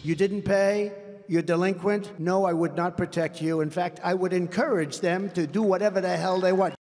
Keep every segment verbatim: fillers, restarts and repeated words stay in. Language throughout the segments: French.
You didn't pay, you're delinquent. No, I would not protect you. In fact, I would encourage them to do whatever the hell they want.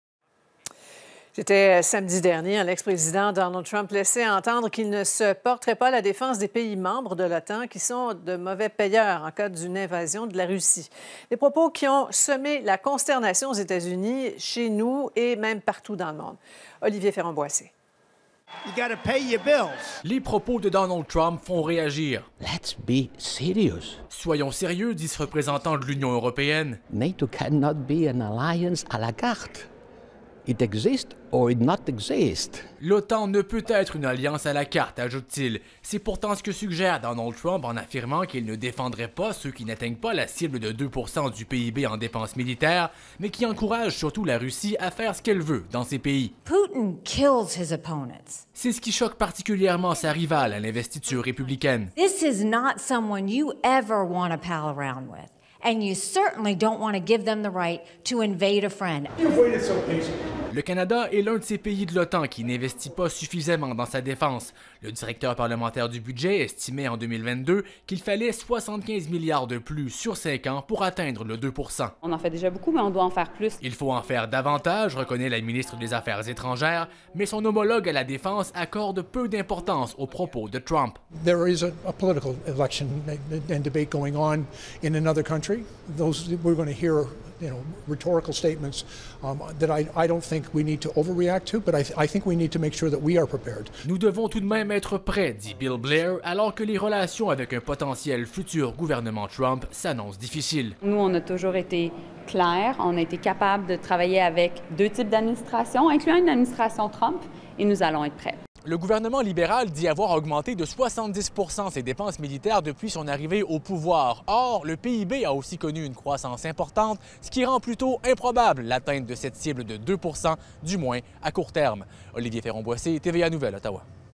C'était samedi dernier, l'ex-président Donald Trump laissait entendre qu'il ne se porterait pas à la défense des pays membres de l'OTAN qui sont de mauvais payeurs en cas d'une invasion de la Russie. Des propos qui ont semé la consternation aux États-Unis, chez nous et même partout dans le monde. Olivier Ferron-Boissé. You gotta pay your bills. Les propos de Donald Trump font réagir. Let's be serious. Soyons sérieux, dit ce représentant de l'Union européenne. NATO cannot be an alliance à la carte. It exists or it not exist. L'OTAN ne peut être une alliance à la carte, ajoute-t-il. C'est pourtant ce que suggère Donald Trump en affirmant qu'il ne défendrait pas ceux qui n'atteignent pas la cible de deux pour cent du P I B en dépenses militaires, mais qui encouragent surtout la Russie à faire ce qu'elle veut dans ces pays. Putin kills his opponents. C'est ce qui choque particulièrement sa rivale à l'investiture républicaine. This is not someone you ever want to pal around with. And you certainly don't want to give them the right to invade a friend. You've waited so patiently. Le Canada est l'un de ces pays de l'OTAN qui n'investit pas suffisamment dans sa défense. Le directeur parlementaire du budget estimait en deux mille vingt-deux qu'il fallait soixante-quinze milliards de plus sur cinq ans pour atteindre le deux pour cent. On en fait déjà beaucoup, mais on doit en faire plus. Il faut en faire davantage, reconnaît la ministre des Affaires étrangères, mais son homologue à la défense accorde peu d'importance aux propos de Trump. There is a, a political election and debate going on in another country. Those we're going to hear, you know, rhetorical statements um, that I, I don't think we need to overreact to, but I, th I think we need to make sure that we are prepared. Nous devons tout de même être prêts, dit Bill Blair, alors que les relations avec un potentiel futur gouvernement Trump s'annoncent difficiles. Nous, on a toujours été clairs, on a été capable de travailler avec deux types d'administration, incluant une administration Trump, et nous allons être prêts. Le gouvernement libéral dit avoir augmenté de soixante-dix pour cent ses dépenses militaires depuis son arrivée au pouvoir. Or, le P I B a aussi connu une croissance importante, ce qui rend plutôt improbable l'atteinte de cette cible de deux pour cent, du moins à court terme. Olivier Ferron-Boissé, T V A Nouvelles, Ottawa.